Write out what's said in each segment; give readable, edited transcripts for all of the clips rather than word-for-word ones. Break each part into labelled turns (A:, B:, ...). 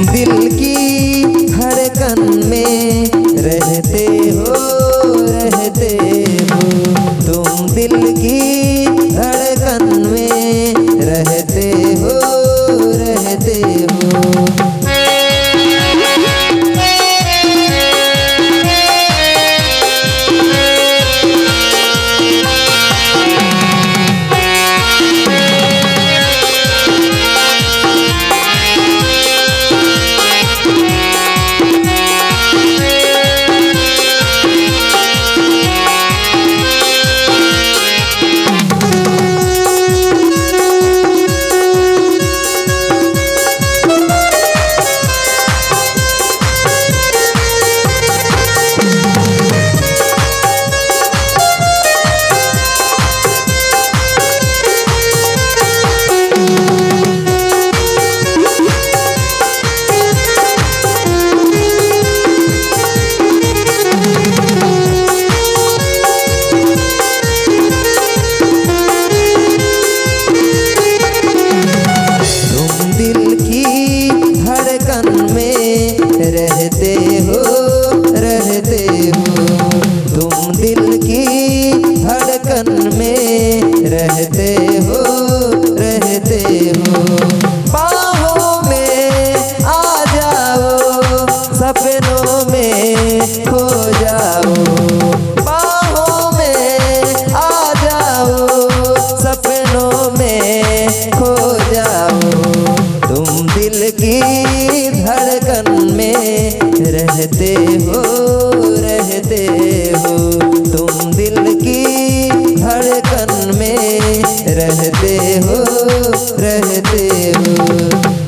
A: दिल की धड़कन में रहते हो, रहते हो। तुम दिल की धड़कन में रहते हो, रहते हो। रहते हो, रहते हो। तुम दिल की धड़कन में रहते हो, रहते हो। बाहों में आ जाओ, सपनों में खो जाओ। बाहों में आ जाओ, सपनों में खो जाओ। तुम दिल की धड़कन में रहते हो, रहते हो। तुम दिल की धड़कन में रहते हो, रहते हो।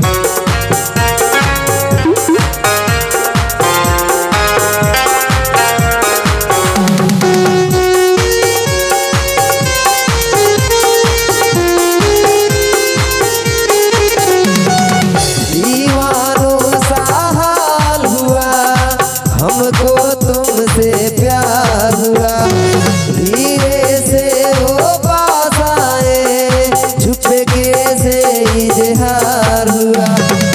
A: हमको तुमसे प्यार हुआ, धीरे से वो पास आए, चुपके से इजहार हुआ।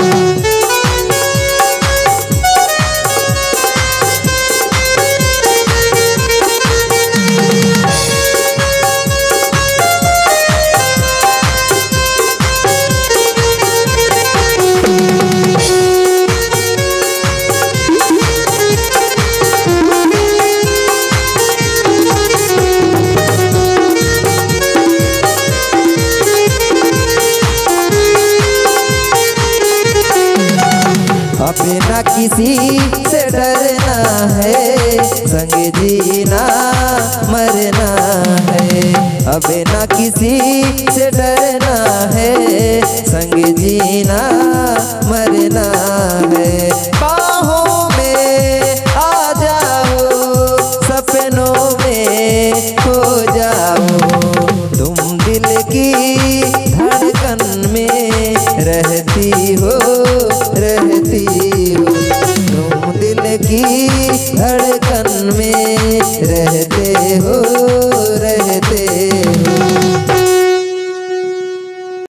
A: अब ना किसी से डरना है, संग जीना मरना है। अब ना किसी से डरना है, संग जीना मरना है। बाहों में आ जाओ, सपनों में खो जाओ। तुम दिल की धड़कन में रहती हो, रहती हो। तुम दिल की